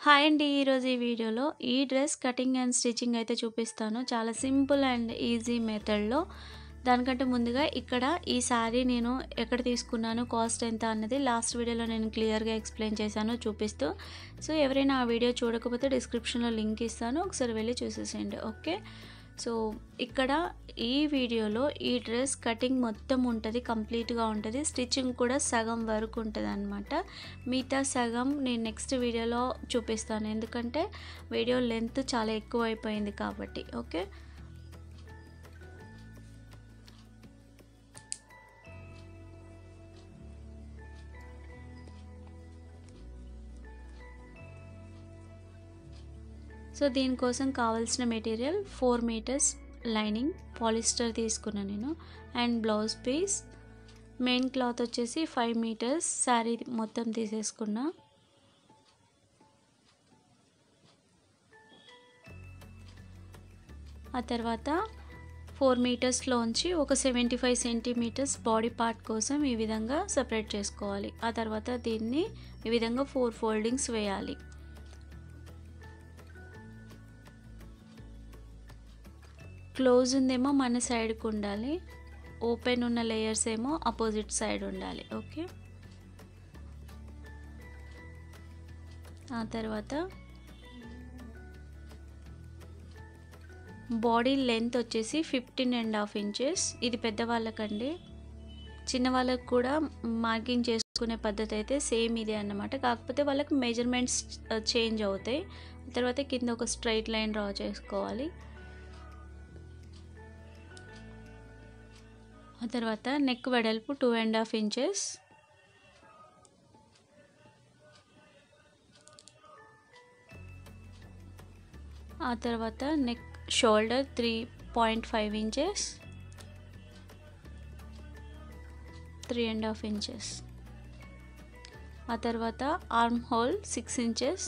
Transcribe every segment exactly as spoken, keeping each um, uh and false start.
Hi అండి. ఈరోజు ఈ వీడియోలో ఈ డ్రెస్ కటింగ్ అండ్ స్టిచ్చింగ్ అయితే చూపిస్తాను. చాలా సింపుల్ అండ్ ఈజీ మెథడ్‌లో. దానికంటే ముందుగా ఇక్కడ ఈ శారీ నేను ఎక్కడ తీసుకున్నాను, కాస్ట్ ఎంత అన్నది లాస్ట్ వీడియోలో నేను క్లియర్‌గా ఎక్స్‌ప్లెయిన్ చేశాను చూపిస్తూ. సో, ఎవరైనా ఆ వీడియో చూడకపోతే డిస్క్రిప్షన్‌లో లింక్ ఇస్తాను. ఒకసారి వెళ్ళి చూసేసేయండి. ఓకే. సో, ఇక్కడ ఈ వీడియోలో ఈ డ్రెస్ కటింగ్ మొత్తం ఉంటది. కంప్లీట్‌గా ఉంటది. స్టిచ్చింగ్ కూడా సగం వరకు ఉంటదనమాట. మిగతా సగం నేను నెక్స్ట్ వీడియోలో చూపిస్తాను. ఎందుకంటే వీడియో లెంత్ చాలా ఎక్కువైపోయింది కాబట్టి. ఓకే. సో, దీనికోసం కావాల్సిన material four meters lining polyester తీసుకున్నా నేను. And blouse piece, main cloth వచ్చేసి ఫైవ్ మీటర్స్ శారీ మొత్తం తీసేసుకున్నా. ఆ తర్వాత ఫోర్ మీటర్స్లోంచి ఒక seventy five centimeters body part కోసం ఈ విధంగా సపరేట్ చేసుకోవాలి. ఆ తర్వాత దీన్ని ఈ విధంగా ఫోర్ ఫోల్డింగ్స్ వేయాలి. క్లోజ్ ఉందేమో మన సైడ్కి ఉండాలి, ఓపెన్ ఉన్న లేయర్స్ ఏమో అపోజిట్ సైడ్ ఉండాలి. ఓకే. ఆ తర్వాత బాడీ లెంత్ వచ్చేసి ఫిఫ్టీన్ అండ్ హాఫ్ ఇంచెస్. ఇది పెద్దవాళ్ళకండి. చిన్నవాళ్ళకు కూడా మార్కింగ్ చేసుకునే పద్ధతి అయితే సేమ్ ఇదే అన్నమాట. కాకపోతే వాళ్ళకి మెజర్మెంట్స్ చేంజ్ అవుతాయి. తర్వాత కింద ఒక స్ట్రైట్ లైన్ డ్రా చేసుకోవాలి. ఆ తర్వాత నెక్ వెడల్పు టూ అండ్ హాఫ్ ఇంచెస్. ఆ తర్వాత neck shoulder three point five inches, three and half inches. ఆ తర్వాత ఆర్మ్ హోల్ సిక్స్ ఇంచెస్.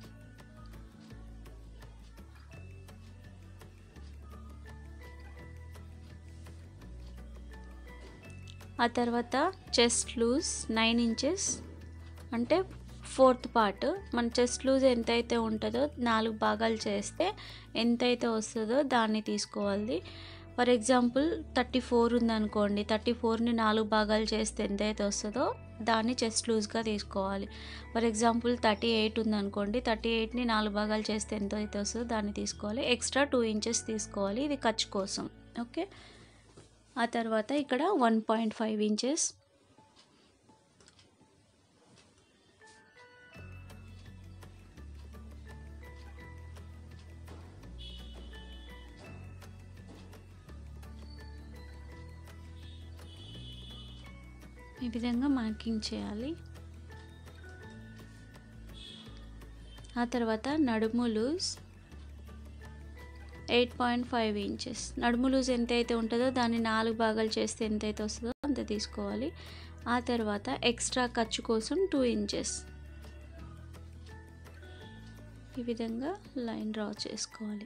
ఆ తర్వాత చెస్ట్ లూజ్ నైన్ ఇంచెస్, అంటే ఫోర్త్ పార్ట్. మన చెస్ట్ లూజ్ ఎంతైతే ఉంటుందో నాలుగు భాగాలు చేస్తే ఎంతైతే వస్తుందో దాన్ని తీసుకోవాలి. ఫర్ ఎగ్జాంపుల్ థర్టీ ఫోర్ ఉందనుకోండి, థర్టీ ఫోర్ని నాలుగు భాగాలు చేస్తే ఎంతైతే వస్తుందో దాన్ని చెస్ట్ లూజ్గా తీసుకోవాలి. ఫర్ ఎగ్జాంపుల్ థర్టీ ఎయిట్ ఉందనుకోండి, థర్టీ ఎయిట్ని నాలుగు భాగాలు చేస్తే ఎంతైతే వస్తుందో దాన్ని తీసుకోవాలి. ఎక్స్ట్రా టూ ఇంచెస్ తీసుకోవాలి, ఇది ఖర్చు కోసం. ఓకే. ఆ తర్వాత ఇక్కడ వన్ పాయింట్ ఫైవ్ ఇంచెస్. ఈ విధంగా మార్కింగ్ చేయాలి. ఆ తర్వాత నడుము loose eight point five inches. నడుము లూజ్ ఎంతైతే ఉంటుందో దాన్ని నాలుగు భాగాలు చేస్తే ఎంతైతే వస్తుందో అంత తీసుకోవాలి. ఆ తర్వాత ఎక్స్ట్రా ఖర్చు కోసం టూ ఇంచెస్ ఈ విధంగా లైన్ డ్రా చేసుకోవాలి.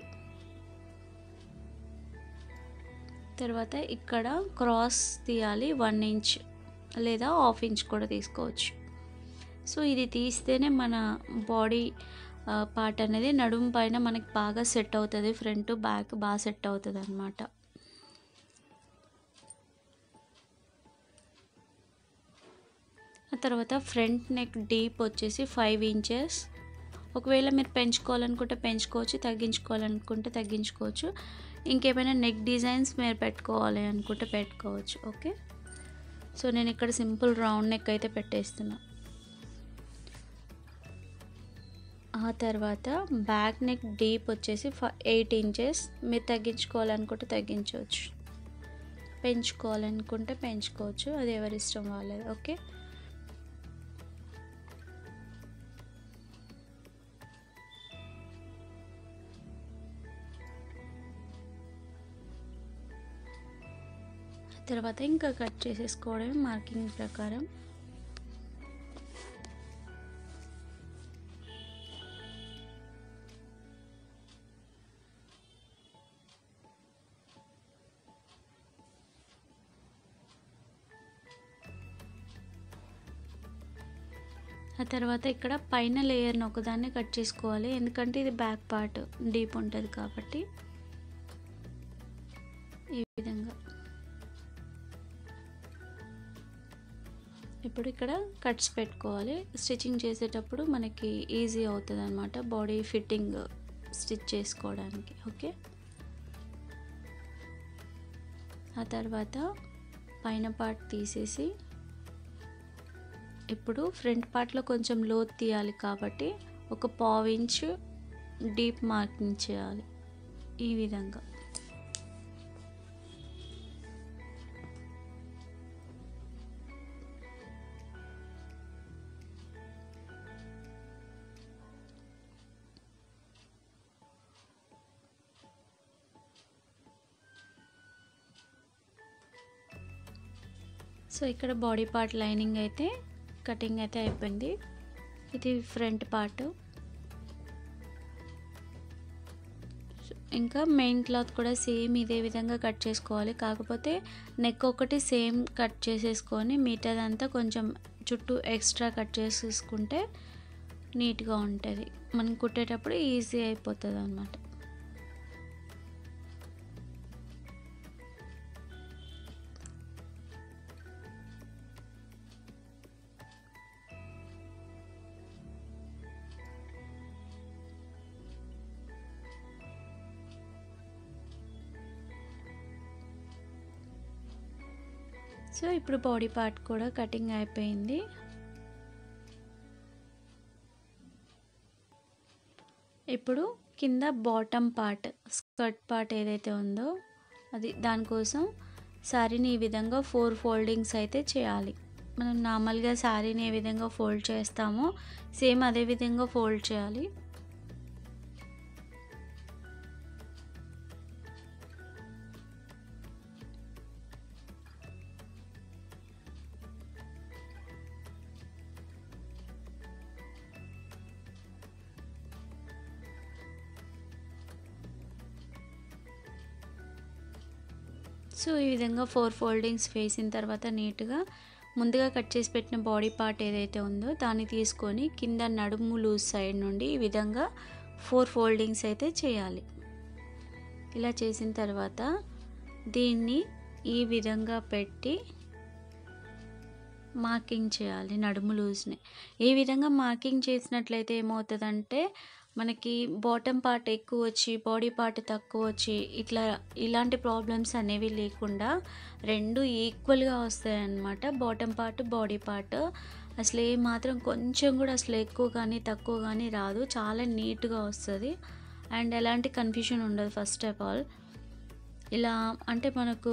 తర్వాత ఇక్కడ క్రాస్ తీయాలి, వన్ ఇంచ్ లేదా హాఫ్ ఇంచ్ కూడా తీసుకోవచ్చు. సో ఇది తీస్తేనే మన బాడీ పార్ట్ అనేది నడుము పైన మనకి బాగా సెట్ అవుతుంది. ఫ్రంట్ బ్యాక్ బాగా సెట్ అవుతుంది అన్నమాట. ఆ తర్వాత ఫ్రంట్ నెక్ డీప్ వచ్చేసి ఫైవ్ ఇంచెస్. ఒకవేళ మీరు పెంచుకోవాలనుకుంటే పెంచుకోవచ్చు, తగ్గించుకోవాలనుకుంటే తగ్గించుకోవచ్చు. ఇంకేమైనా నెక్ డిజైన్స్ మీరు పెట్టుకోవాలి అనుకుంటే పెట్టుకోవచ్చు. ఓకే. సో నేను ఇక్కడ సింపుల్ రౌండ్ నెక్ అయితే పెట్టేస్తున్నా. ఆ తర్వాత బ్యాక్ నెక్ డీప్ వచ్చేసి ఎయిట్ ఇంచెస్. మీరు తగ్గించుకోవాలనుకుంటే తగ్గించవచ్చు, పెంచుకోవాలనుకుంటే పెంచుకోవచ్చు, అది ఎవరి ఇష్టం వాళ్ళది. ఓకే. తర్వాత ఇంకా కట్ చేసేసుకోవడమే మార్కింగ్ ప్రకారం. ఆ ఆ తర్వాత ఇక్కడ పైన లేయర్ని ఒకదాన్ని కట్ చేసుకోవాలి, ఎందుకంటే ఇది బ్యాక్ పార్ట్ డీప్ ఉంటుంది కాబట్టి. ఈ విధంగా ఇప్పుడు ఇక్కడ కట్స్ పెట్టుకోవాలి. స్టిచ్చింగ్ చేసేటప్పుడు మనకి ఈజీ అవుతుంది అన్నమాట, బాడీ ఫిట్టింగ్ స్టిచ్ చేసుకోవడానికి. ఓకే, ఆ తర్వాత పైన పార్ట్ తీసేసి ఇప్పుడు ఫ్రంట్ పార్ట్లో కొంచెం లోతు తీయాలి కాబట్టి ఒక పావు ఇంచు డీప్ మార్కింగ్ చేయాలి ఈ విధంగా. సో ఇక్కడ బాడీ పార్ట్ లైనింగ్ అయితే కటింగ్ అయితే అయిపోయింది. ఇది ఫ్రంట్ పార్ట్. ఇంకా మెయిన్ క్లాత్ కూడా సేమ్ ఇదే విధంగా కట్ చేసుకోవాలి, కాకపోతే నెక్ ఒకటి సేమ్ కట్ చేసేసుకొని మిగతాదంతా కొంచెం చుట్టూ ఎక్స్ట్రా కట్ చేసేసుకుంటే నీట్గా ఉంటుంది, మనం కుట్టేటప్పుడు ఈజీ అయిపోతుంది అన్నమాట. సో ఇప్పుడు బాడీ పార్ట్ కూడా కటింగ్ అయిపోయింది. ఇప్పుడు కింద బాటమ్ పార్ట్, స్కర్ట్ పార్ట్ ఏదైతే ఉందో అది, దానికోసం శారీని ఈ విధంగా ఫోర్ ఫోల్డింగ్స్ అయితే చేయాలి. మనం నార్మల్గా శారీని ఏ విధంగా ఫోల్డ్ చేస్తామో సేమ్ అదే విధంగా ఫోల్డ్ చేయాలి. సో ఈ విధంగా ఫోర్ ఫోల్డింగ్స్ వేసిన తర్వాత నీట్గా ముందుగా కట్ చేసి పెట్టిన బాడీ పార్ట్ ఏదైతే ఉందో దాన్ని తీసుకొని కింద నడుము లూజ్ సైడ్ నుండి ఈ విధంగా ఫోర్ ఫోల్డింగ్స్ అయితే చేయాలి. ఇలా చేసిన తర్వాత దీన్ని ఈ విధంగా పెట్టి మార్కింగ్ చేయాలి నడుము లూజ్ని. ఈ విధంగా మార్కింగ్ చేసినట్లయితే ఏమవుతుందంటే మనకి బాటమ్ పార్ట్ ఎక్కువ వచ్చి బాడీ పార్ట్ తక్కువ వచ్చి ఇట్లా ఇలాంటి ప్రాబ్లమ్స్ అనేవి లేకుండా రెండు ఈక్వల్గా వస్తాయి అన్నమాట. బాటమ్ పార్ట్ బాడీ పార్ట్ అసలు ఏ మాత్రం కొంచెం కూడా అసలు ఎక్కువ కానీ తక్కువ కానీ రాదు, చాలా నీట్గా వస్తుంది అండ్ ఎలాంటి కన్ఫ్యూజన్ ఉండదు. ఫస్ట్ ఆఫ్ ఆల్ ఇలా అంటే మనకు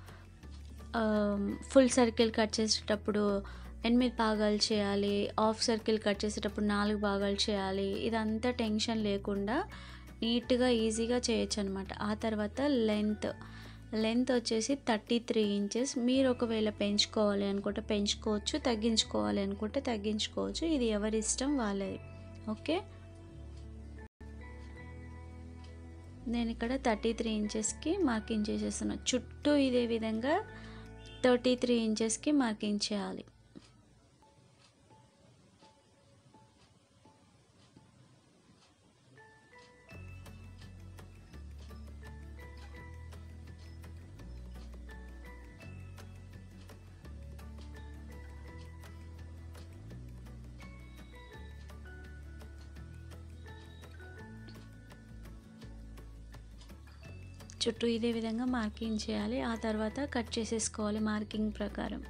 ఫుల్ సర్కిల్ కట్ చేసేటప్పుడు ఎనిమిది భాగాలు చేయాలి, హాఫ్ సర్కిల్ కట్ చేసేటప్పుడు నాలుగు భాగాలు చేయాలి, ఇదంతా టెన్షన్ లేకుండా నీట్గా ఈజీగా చేయొచ్చు అనమాట. ఆ తర్వాత లెంత్ లెంత్ వచ్చేసి థర్టీ త్రీ ఇంచెస్. మీరు ఒకవేళ పెంచుకోవాలి అనుకుంటే పెంచుకోవచ్చు, తగ్గించుకోవాలి అనుకుంటే తగ్గించుకోవచ్చు, ఇది ఎవరి ఇష్టం వాళ్ళది. ఓకే, నేను ఇక్కడ థర్టీ త్రీ ఇంచెస్కి మార్కింగ్ చేసేస్తున్నాను. చుట్టూ ఇదే విధంగా థర్టీ త్రీ ఇంచెస్కి మార్కింగ్ చేయాలి. చుట్టూ ఇదే విధంగా మార్కింగ్ చేయాలి. ఆ తర్వాత కట్ చేసేసుకోవాలి మార్కింగ్ ప్రకారం.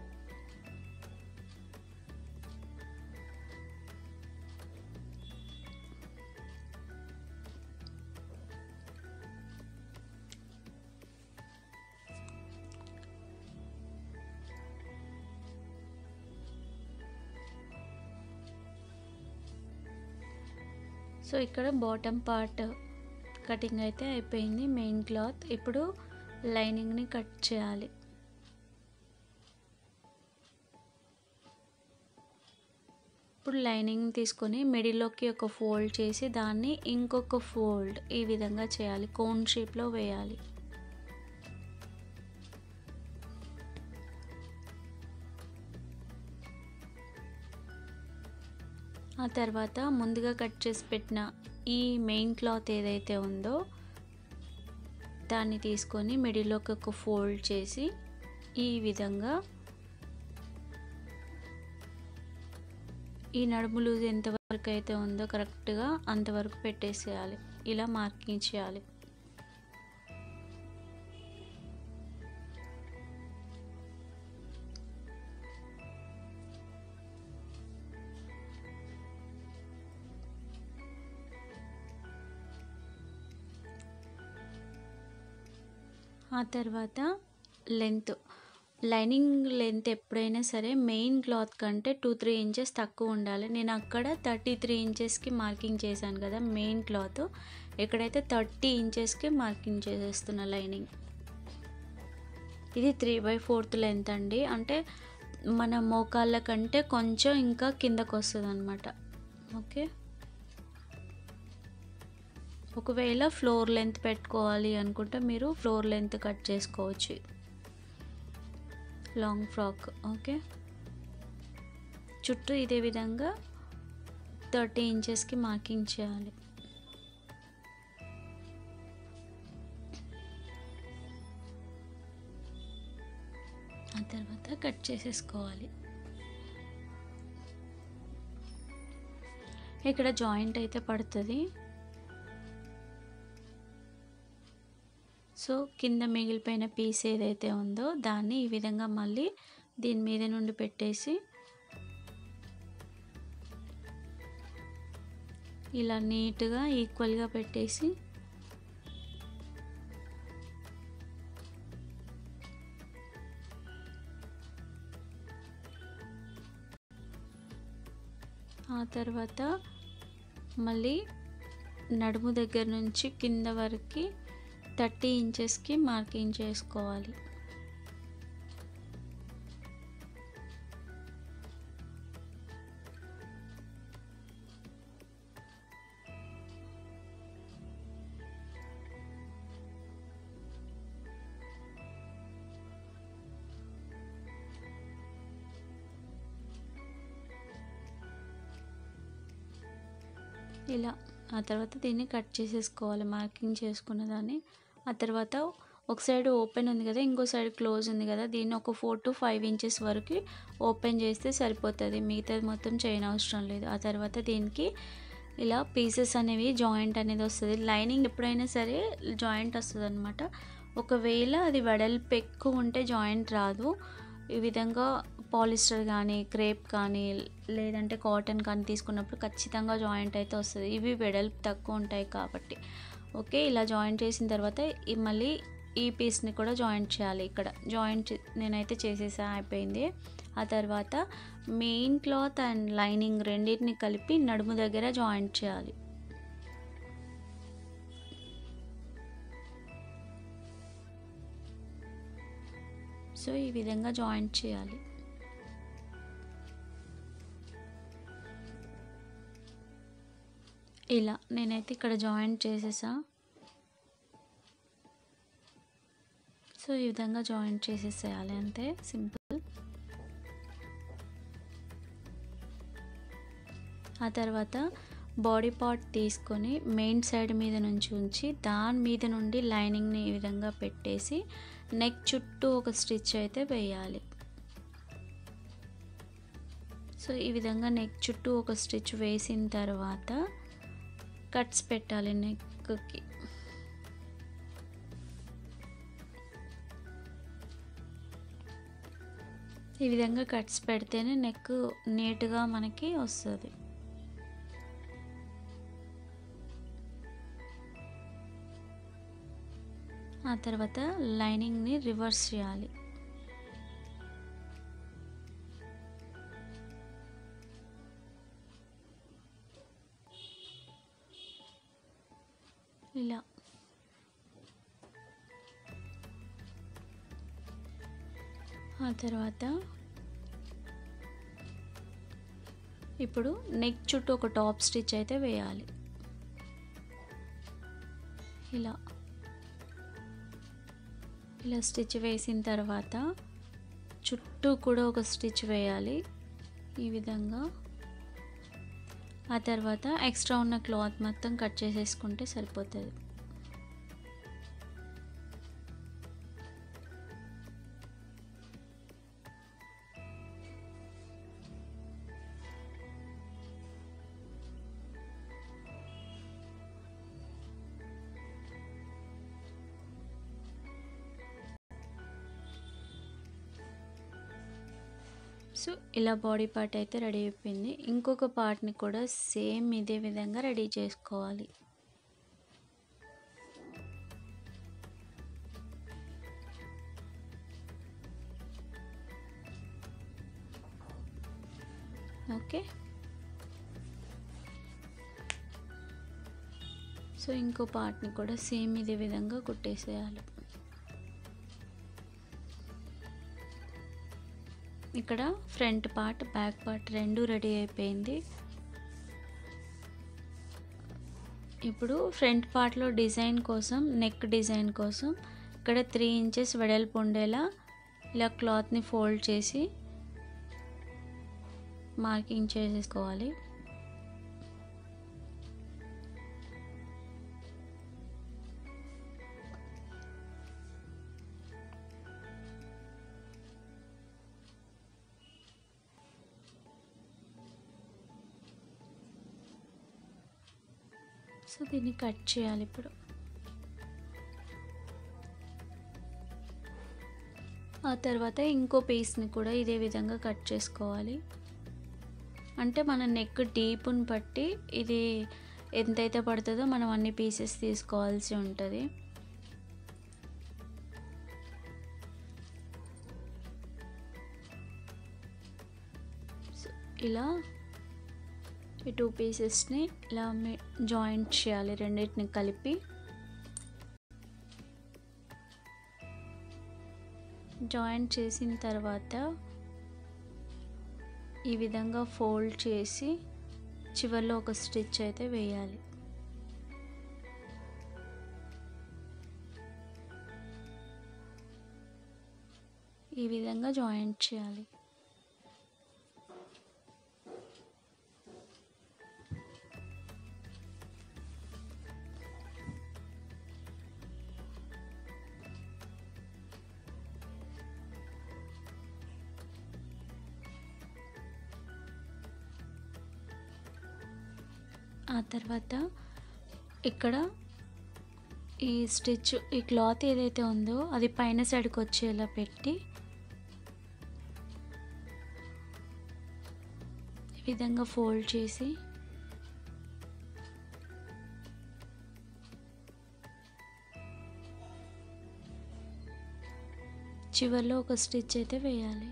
సో ఇక్కడ బాటమ్ పార్ట్ కటింగ్ అయితే అయిపోయింది, మెయిన్ క్లాత్. ఇప్పుడు లైనింగ్ని కట్ చేయాలి. ఇప్పుడు లైనింగ్ తీసుకొని మిడిల్లోకి ఒక ఫోల్డ్ చేసి దాన్ని ఇంకొక ఫోల్డ్ ఈ విధంగా చేయాలి, కోన్ షేప్లో వేయాలి. ఆ తర్వాత ముందుగా కట్ చేసి పెట్టిన ఈ మెయిన్ క్లాత్ ఏదైతే ఉందో దాన్ని తీసుకొని మిడిల్లోకి ఒక ఫోల్డ్ చేసి ఈ విధంగా ఈ నడుము లూజ్ ఎంతవరకు అయితే ఉందో కరెక్ట్గా అంతవరకు పెట్టేసేయాలి. ఇలా మార్కింగ్ చేయాలి. ఆ తర్వాత లెంత్, లైనింగ్ లెంత్ ఎప్పుడైనా సరే మెయిన్ క్లాత్ కంటే టూ త్రీ ఇంచెస్ తక్కువ ఉండాలి. నేను అక్కడ థర్టీ త్రీ ఇంచెస్కి మార్కింగ్ చేశాను కదా మెయిన్ క్లాత్, ఎక్కడైతే థర్టీ ఇంచెస్కి మార్కింగ్ చేసేస్తున్న లైనింగ్. ఇది త్రీ బై ఫోర్త్ లెంత్ అండి, అంటే మన మోకాళ్ళ కంటే కొంచెం ఇంకా కిందకు వస్తుంది అనమాట. ఓకే, ఒకవేళ ఫ్లోర్ లెంత్ పెట్టుకోవాలి అనుకుంటే మీరు ఫ్లోర్ లెంత్ కట్ చేసుకోవచ్చు, లాంగ్ ఫ్రాక్. ఓకే, చుట్టూ ఇదే విధంగా థర్టీ ఇంచెస్కి మార్కింగ్ చేయాలి. ఆ తర్వాత కట్ చేసేసుకోవాలి. ఇక్కడ జాయింట్ అయితే పడుతుంది, సో కింద మిగిలిపోయిన పీస్ ఏదైతే ఉందో దాన్ని ఈ విధంగా మళ్ళీ దీని మీద నుండి పెట్టేసి ఇలా నీట్గా ఈక్వల్గా పెట్టేసి ఆ తర్వాత మళ్ళీ నడుము దగ్గర నుంచి కింద వరకు థర్టీ ఇంచెస్కి మార్కింగ్ చేసుకోవాలి. ఇలా ఆ తర్వాత దీన్ని కట్ చేసేసుకోవాలి మార్కింగ్ చేసుకున్న దాన్ని. ఆ తర్వాత ఒక సైడ్ ఓపెన్ ఉంది కదా, ఇంకో సైడ్ క్లోజ్ ఉంది కదా, దీన్ని ఒక ఫోర్ టు ఫైవ్ ఇంచెస్ వరకు ఓపెన్ చేస్తే సరిపోతుంది, మిగతాది మొత్తం చేయనవసరం లేదు. ఆ తర్వాత దీనికి ఇలా పీసెస్ అనేవి జాయింట్ అనేది వస్తుంది. లైనింగ్ ఎప్పుడైనా సరే జాయింట్ వస్తుంది అనమాట. ఒకవేళ అది వెడల్పు ఎక్కువ ఉంటే జాయింట్ రాదు. ఈ విధంగా పాలిస్టర్ కానీ క్రేప్ కానీ లేదంటే కాటన్ కానీ తీసుకున్నప్పుడు ఖచ్చితంగా జాయింట్ అయితే వస్తుంది. ఇవి వెడల్పు తక్కువ ఉంటాయి కాబట్టి. ఓకే, ఇలా జాయింట్ చేసిన తర్వాత మళ్ళీ ఈ పీస్ని కూడా జాయింట్ చేయాలి. ఇక్కడ జాయింట్ నేనైతే చేసేసా, అయిపోయింది. ఆ తర్వాత మెయిన్ క్లాత్ అండ్ లైనింగ్ రెండింటిని కలిపి నడుము దగ్గర జాయింట్ చేయాలి. సో ఈ విధంగా జాయింట్ చేయాలి. ఇలా నేనైతే ఇక్కడ జాయింట్ చేసేసా. సో ఈ విధంగా జాయింట్ చేసేసేయాలి, అంతే, సింపుల్. ఆ తర్వాత బాడీ పార్ట్ తీసుకొని మెయిన్ సైడ్ మీద నుంచి ఉంచి దాని మీద నుండి లైనింగ్ని ఈ విధంగా పెట్టేసి నెక్ చుట్టూ ఒక స్టిచ్ అయితే వేయాలి. సో ఈ విధంగా నెక్ చుట్టూ ఒక స్టిచ్ వేసిన తర్వాత కట్స్ పెట్టాలి నెక్కి. ఈ విధంగా కట్స్ పెడితేనే నెక్ నీట్గా మనకి వస్తుంది. ఆ తర్వాత లైనింగ్ని రివర్స్ చేయాలి. ఇలా ఆ తర్వాత ఇప్పుడు నెక్ చుట్టూ ఒక టాప్ స్టిచ్ అయితే వేయాలి. ఇలా ఇలా స్టిచ్ వేసిన తర్వాత చుట్టూ కూడా ఒక స్టిచ్ వేయాలి ఈ విధంగా. ఆ తర్వాత ఎక్స్ట్రా ఉన్న క్లాత్ మొత్తం కట్ చేసేసుకుంటే సరిపోతుంది. సో ఇలా బాడీ పార్ట్ అయితే రెడీ అయిపోయింది. ఇంకొక పార్ట్ని కూడా సేమ్ ఇదే విధంగా రెడీ చేసుకోవాలి. ఓకే, సో ఇంకో పార్ట్ని కూడా సేమ్ ఇదే విధంగా కుట్టేసేయాలి. ఇక్కడ ఫ్రంట్ పార్ట్ బ్యాక్ పార్ట్ రెండు రెడీ అయిపోయింది. ఇప్పుడు ఫ్రంట్ పార్ట్లో డిజైన్ కోసం, నెక్ డిజైన్ కోసం ఇక్కడ త్రీ ఇంచెస్ వెడల్పు ఉండేలా ఇలా క్లాత్ని ఫోల్డ్ చేసి మార్కింగ్ చేసేసుకోవాలి. సో దీన్ని కట్ చేయాలి ఇప్పుడు. ఆ తర్వాత ఇంకో పీస్ని కూడా ఇదే విధంగా కట్ చేసుకోవాలి. అంటే మన నెక్ డీప్ని బట్టి ఇది ఎంతైతే పడుతుందో మనం అన్ని పీసెస్ తీసుకోవాల్సి ఉంటుంది. సో ఇలా ఈ టూ పీసెస్ని ఇలా జాయింట్ చేయాలి, రెండింటిని కలిపి. జాయింట్ చేసిన తర్వాత ఈ విధంగా ఫోల్డ్ చేసి చివరిలో ఒక స్టిచ్ అయితే వేయాలి. ఈ విధంగా జాయింట్ చేయాలి. ఆ తర్వాత ఇక్కడ ఈ స్టిచ్, ఈ క్లాత్ ఏదైతే ఉందో అది పైన సైడ్కి వచ్చేలా పెట్టి ఈ విధంగా ఫోల్డ్ చేసి చివరిలో ఒక స్టిచ్ అయితే వేయాలి.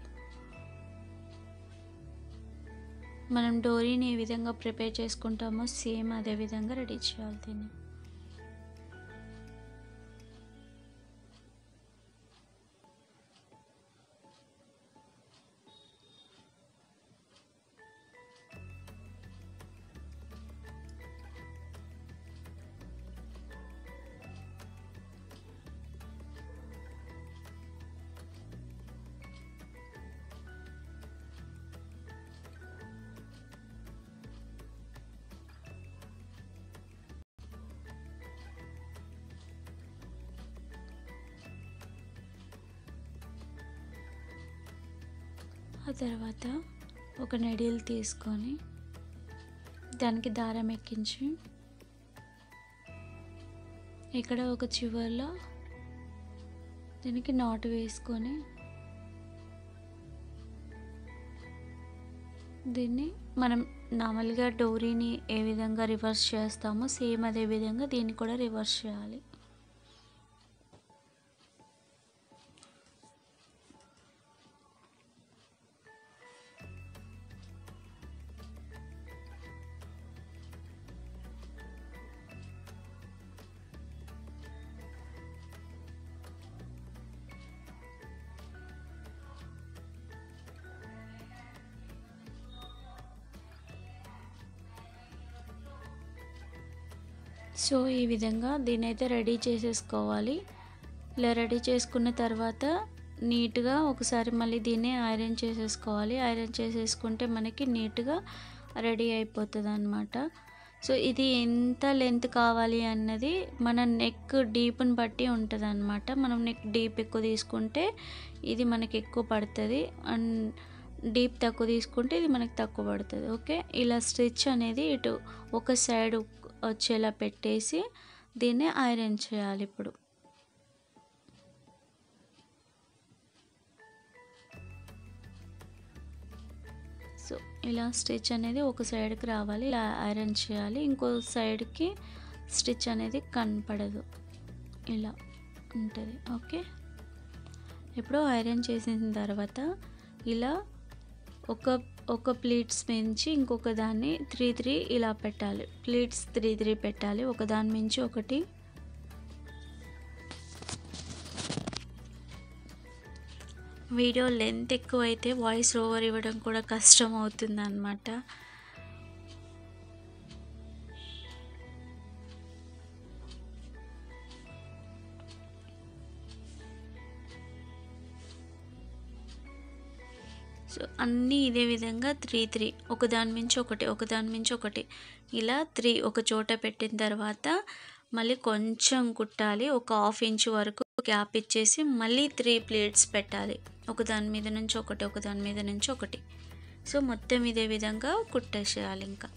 మనం డోరీని ఏ విధంగా ప్రిపేర్ చేసుకుంటామో సేమ్ అదే విధంగా రెడీ చేయాలి దీన్ని. ఆ తర్వాత ఒక నెడిల్ తీసుకొని దానికి దారం ఎక్కించి ఇక్కడ ఒక చివర్లో దీనికి నాటు వేసుకొని దీన్ని మనం నార్మల్గా డోరీని ఏ విధంగా రివర్స్ చేస్తామో సేమ్ అదే విధంగా దీన్ని కూడా రివర్స్ చేయాలి. సో ఈ విధంగా దీన్ని అయితే రెడీ చేసేసుకోవాలి. ఇలా రెడీ చేసుకున్న తర్వాత నీట్గా ఒకసారి మళ్ళీ దీన్ని ఐరన్ చేసేసుకోవాలి. ఐరన్ చేసేసుకుంటే మనకి నీట్గా రెడీ అయిపోతుందన్నమాట. సో ఇది ఎంత లెంత్ కావాలి అన్నది మన నెక్ డీప్‌ని బట్టి ఉంటదన్నమాట. మనం నెక్ డీప్ ఎక్కువ తీసుకుంటే ఇది మనకి ఎక్కువ పడుతుంది, అండ్ డీప్ తక్కువ తీసుకుంటే ఇది మనకి తక్కువ పడుతుంది. ఓకే, ఇలా స్టిచ్ అనేది ఇటు ఒక సైడ్ వచ్చేలా పెట్టేసి దీన్ని ఐరన్ చేయాలి ఇప్పుడు. సో ఇలా స్టిచ్ అనేది ఒక సైడ్కి రావాలి, ఇలా ఐరన్ చేయాలి. ఇంకో సైడ్కి స్టిచ్ అనేది కనపడదు, ఇలా ఉంటుంది. ఓకే, ఇప్పుడు ఐరన్ చేసిన తర్వాత ఇలా ఒక ఒక ప్లీట్స్ మించి ఇంకొక దాన్ని త్రీ త్రీ ఇలా పెట్టాలి. ప్లీట్స్ త్రీ త్రీ పెట్టాలి, ఒక దాని మించి ఒకటి. వీడియో లెంత్ ఎక్కువైతే వాయిస్ ఓవర్ ఇవ్వడం కూడా కష్టం అవుతుంది అన్నమాట. సో అన్నీ ఇదే విధంగా త్రీ త్రీ ఒకదాని మించి ఒకటి ఒకదాని మించి ఒకటి ఇలా త్రీ ఒక చోట పెట్టిన తర్వాత మళ్ళీ కొంచెం కుట్టాలి. ఒక హాఫ్ ఇంచ్ వరకు గ్యాప్ ఇచ్చేసి మళ్ళీ త్రీ ప్లేట్స్ పెట్టాలి, ఒకదాని మీద నుంచి ఒకటి ఒకదాని మీద నుంచి ఒకటి. సో మొత్తం ఇదే విధంగా కుట్టేసేయాలి. ఇంకా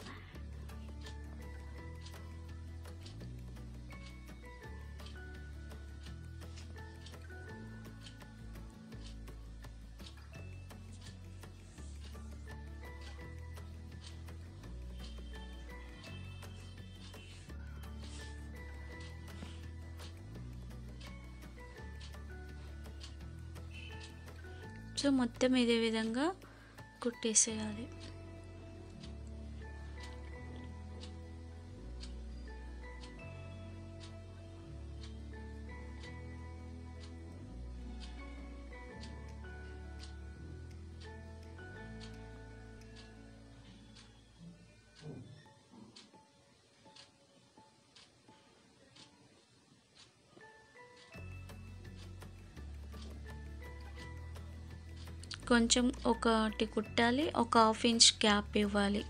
సో మొత్తం ఇదే విధంగా కుట్టేసేయాలి. కొంచెం ఒకటి కుట్టాలి, ఒక హాఫ్ ఇంచ్ గ్యాప్ ఇవ్వాలి.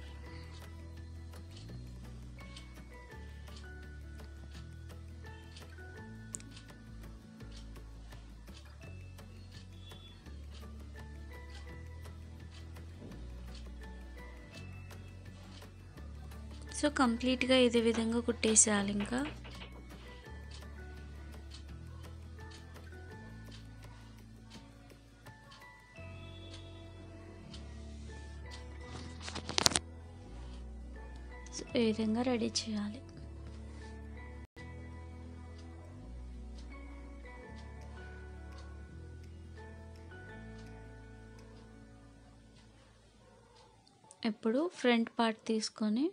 సో కంప్లీట్గా ఇదే విధంగా కుట్టేసేయాలి. ఇంకా సో ఈ విధంగా రెడీ చేయాలి. ఇప్పుడు ఫ్రంట్ పార్ట్ తీసుకొని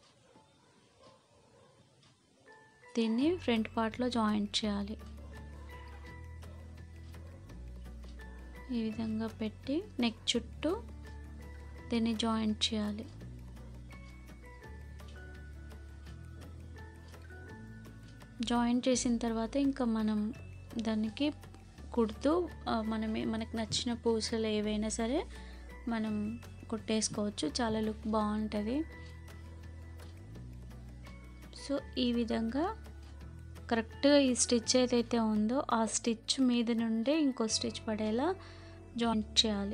దీన్ని ఫ్రంట్ పార్ట్లో జాయింట్ చేయాలి. ఈ విధంగా పెట్టి నెక్ చుట్టూ దీన్ని జాయింట్ చేయాలి. జాయింట్ చేసిన తర్వాత ఇంకా మనం దానికి కుడుతూ మనమే మనకు నచ్చిన పూసలు ఏవైనా సరే మనం కుట్టేసుకోవచ్చు, చాలా లుక్ బాగుంటుంది. సో ఈ విధంగా కరెక్ట్గా ఈ స్టిచ్ ఏదైతే ఉందో ఆ స్టిచ్ మీద నుండి ఇంకో స్టిచ్ పడేలా జాయింట్ చేయాలి.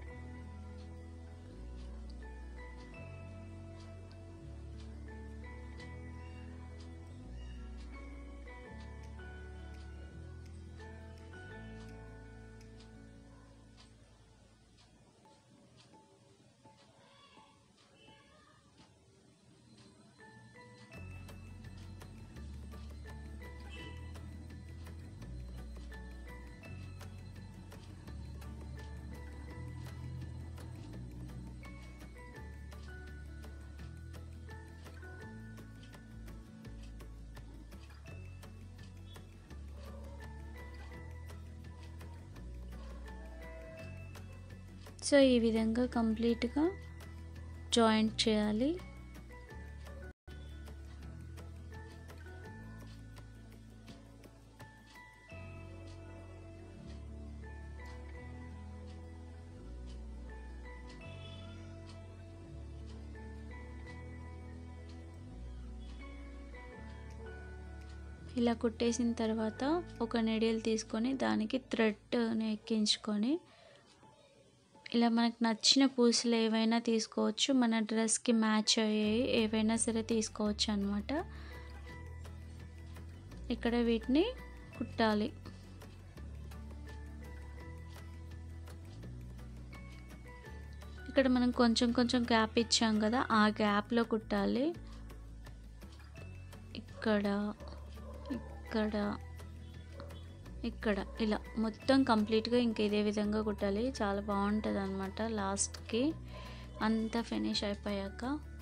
సో ఈ విధంగా కంప్లీట్గా జాయింట్ చేయాలి. ఇలా కుట్టేసిన తర్వాత ఒక నీడిల్ తీసుకొని దానికి థ్రెడ్ని ఎక్కించుకొని ఇలా మనకు నచ్చిన పూసలు ఏవైనా తీసుకోవచ్చు, మన డ్రెస్కి మ్యాచ్ అయ్యేవి ఏవైనా సరే తీసుకోవచ్చు అన్నమాట. ఇక్కడ వీటిని కుట్టాలి. ఇక్కడ మనం కొంచెం కొంచెం గ్యాప్ ఇచ్చాం కదా, ఆ గ్యాప్లో కుట్టాలి. ఇక్కడ ఇక్కడ ఇక్కడ ఇలా మొత్తం కంప్లీట్గా ఇంక ఇదే విధంగా కుట్టాలి. చాలా బాగుంటుంది అన్నమాట లాస్ట్కి అంతా ఫినిష్ అయిపోయాక.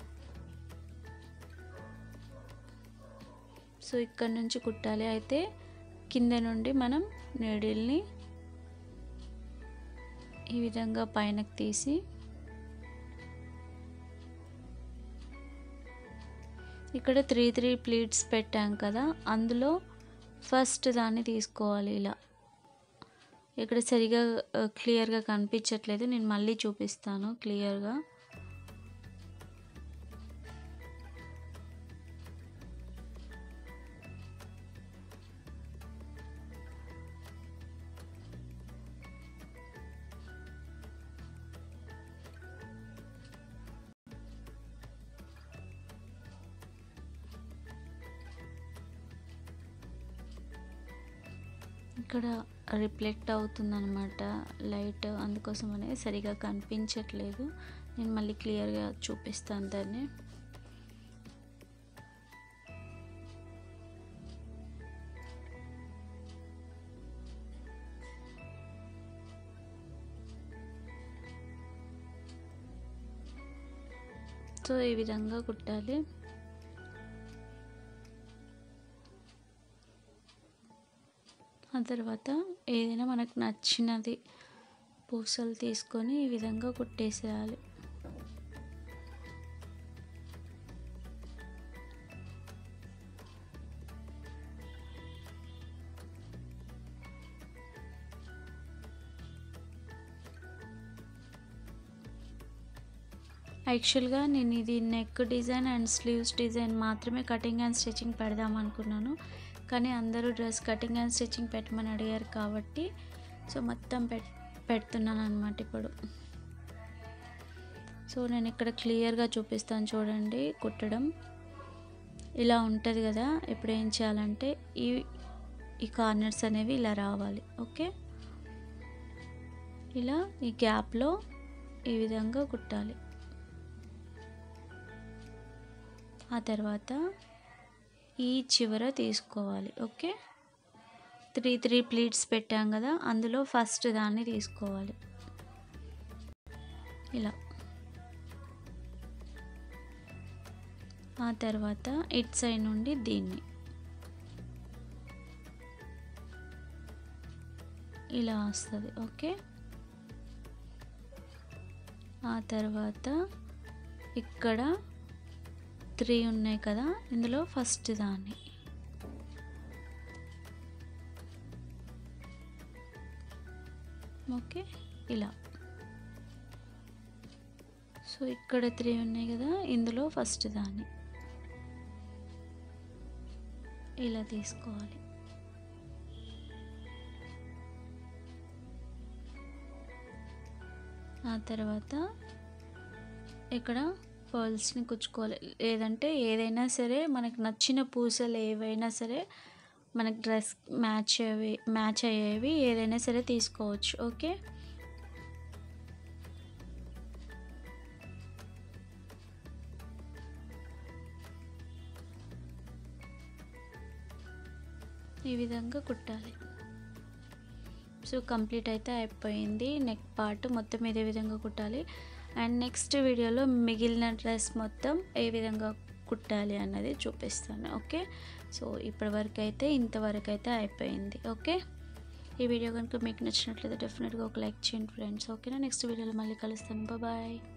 సో ఇక్కడ నుంచి కుట్టాలి. అయితే కింద నుండి మనం నీడిల్ని ఈ విధంగా పైనకి తీసి ఇక్కడ త్రీ త్రీ ప్లీట్స్ పెట్టాం కదా, అందులో ఫస్ట్ దాన్ని తీసుకోవాలి. ఇలా ఇక్కడ సరిగా క్లియర్గా కనిపించట్లేదు, నేను మళ్ళీ చూపిస్తాను క్లియర్గా. ఇక్కడ రిఫ్లెక్ట్ అవుతుందన్నమాట లైట్, అందుకోసం అనేది సరిగా కనిపించట్లేదు. నేను మళ్ళీ క్లియర్గా చూపిస్తాను దాన్ని. సో ఈ విధంగా కుట్టాలి. ఆ తర్వాత ఏదైనా మనకు నచ్చినది పూసలు తీసుకొని ఈ విధంగా కుట్టేసేయాలి. యాక్చువల్గా నేను ఇది neck design and sleeves design మాత్రమే కటింగ్ అండ్ స్టిచ్చింగ్ పెడదాం అనుకున్నాను, కానీ అందరూ డ్రెస్ కటింగ్ అండ్ స్టిచ్చింగ్ పెట్టమని అడిగారు కాబట్టి సో మొత్తం పెట్ పెడుతున్నాను అనమాట ఇప్పుడు. సో నేను ఇక్కడ క్లియర్గా చూపిస్తాను చూడండి కుట్టడం. ఇలా ఉంటుంది కదా, ఇప్పుడు ఏం చేయాలంటే ఈ ఈ కార్నర్స్ అనేవి ఇలా రావాలి. ఓకే, ఇలా ఈ గ్యాప్లో ఈ విధంగా కుట్టాలి. ఆ తర్వాత ఈ చివర తీసుకోవాలి. ఓకే, త్రీ త్రీ ప్లీట్స్ పెట్టాం కదా, అందులో ఫస్ట్ దాన్ని తీసుకోవాలి. ఇలా ఆ తర్వాత ఇట్ సైడ్ నుండి దీన్ని ఇలా వస్తుంది. ఓకే, ఆ తర్వాత ఇక్కడ త్రీ ఉన్నాయి కదా, ఇందులో ఫస్ట్ దాన్ని ఓకే ఇలా. సో ఇక్కడ త్రీ ఉన్నాయి కదా, ఇందులో ఫస్ట్ దాన్ని ఇలా తీసుకోవాలి. ఆ తర్వాత ఇక్కడ పర్ల్స్ని కుచ్చుకోవాలి. లేదంటే ఏదైనా సరే మనకు నచ్చిన పూసలు ఏవైనా సరే మనకు డ్రెస్ మ్యాచ్ అయ్యేవి మ్యాచ్ అయ్యేవి ఏదైనా సరే తీసుకోవచ్చు. ఓకే, ఈ విధంగా కుట్టాలి. సో కంప్లీట్ అయితే అయిపోయింది. నెక్ పార్ట్ మొత్తం ఇదే విధంగా కుట్టాలి. అండ్ నెక్స్ట్ వీడియోలో మిగిలిన డ్రెస్ మొత్తం ఏ విధంగా కుట్టాలి అన్నది చూపిస్తాను. ఓకే, సో ఇప్పటివరకు అయితే ఇంతవరకు అయితే అయిపోయింది. ఓకే, ఈ వీడియో కనుక మీకు నచ్చినట్లయితే డెఫినెట్గా ఒక లైక్ చేయండి ఫ్రెండ్స్. ఓకేనా, నెక్స్ట్ వీడియోలో మళ్ళీ కలుస్తాను. బాయ్.